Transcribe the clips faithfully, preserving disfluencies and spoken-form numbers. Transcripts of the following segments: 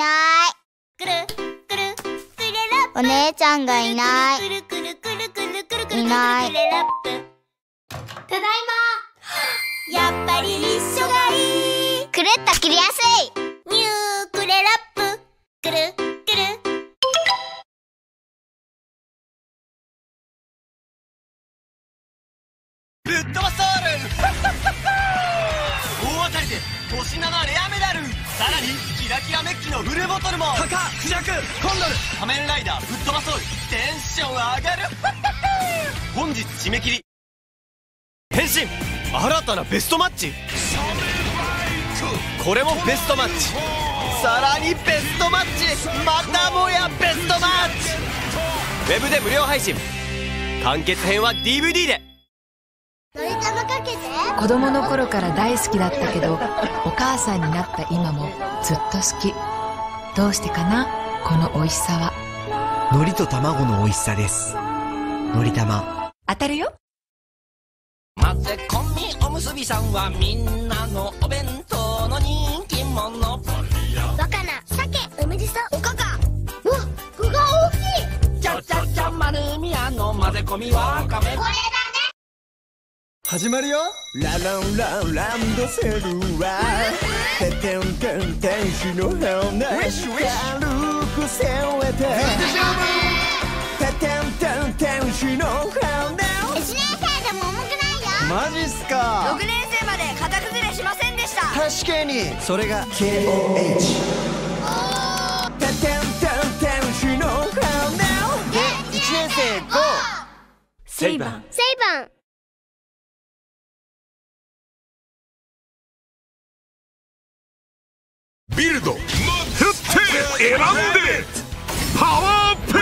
ない。お姉ちゃんがいない。いない。ただいま。やっぱり一緒がいい。くるっと切りやすい。ニュークレラップ。くるくる。 ぶっ飛ばソール大当たりで星ななレアメダル。さらにキラキラメッキのフルボトルも。タカ、クジャク、コンドル、仮面ライダーぶっ飛ばソール。テンション上がる本日締め切り。変身新たなベストマッチ。これもベストマッチ。さらにベストマッチ。またもやベストマッチ。ウェブで無料配信。完結編は ディーブイディー で。 のりたまかけて。 子供の頃から大好きだったけど、お母さんになった今もずっと好き。どうしてかな、この美味しさは。 海苔と卵の美味しさです。のりたま。 当たるよ。 混ぜ込みおむすびさんはみんなのお弁当の人気者。 わかな、鮭、梅じそ、おかか。うわ、具が大きい。 ちゃちゃちゃ丸みやの混ぜ込みわかめ。 これだね。 始まるよ。ラランランランドセルはててんてん天使の羽軽く背負えてててんてん天使の羽。 いちねん生でも重くないよ。 マジっすか。 ろくねん生まで型崩れしませんでした。 確かにそれが ケーオーエイチ。 ててんてん天使の羽でいちねん生ゴー。 セイバン。 セイバン。 ビルド、振って選んでパワーアップ。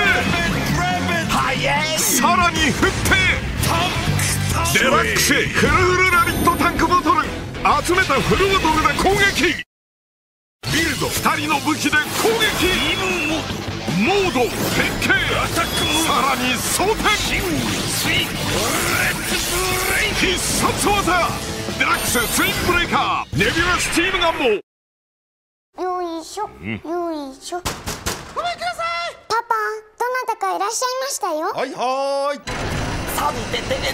さらに振ってデラックスフルフルラビットタンクボトル。集めたフルボトルで攻撃。ビルドふたりの武器で攻撃。モード変形。さらに装填。必殺技デラックスツインブレーカー。ネビュラスチームガンも。 よいしょ、よいしょ。ごめんください。パパ、どなたかいらっしゃいましたよ。 はいはーい。 錆びてて全然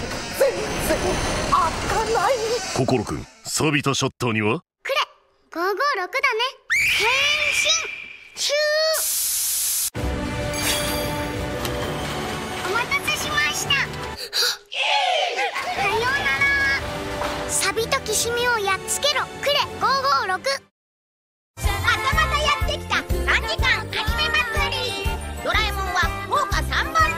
開かない。 心くん、錆びたシャッターにはくれ、ごーごーろくだね。変身シュー。お待たせしました。さようなら。錆びときしみをやっつけろ。くれ、ごーごーろく。またまたやってきたさんじかんアニメ祭り。ドラえもんは豪華さんぼんだって。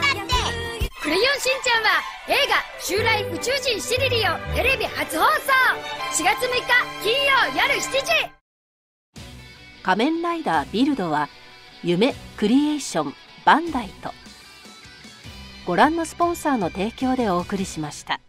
クレヨンしんちゃんは映画「襲来宇宙人シリリ」をテレビ初放送。しがつむいか金曜夜しちじ。 仮面ライダービルドは夢クリエーションバンダイとご覧のスポンサーの提供でお送りしました。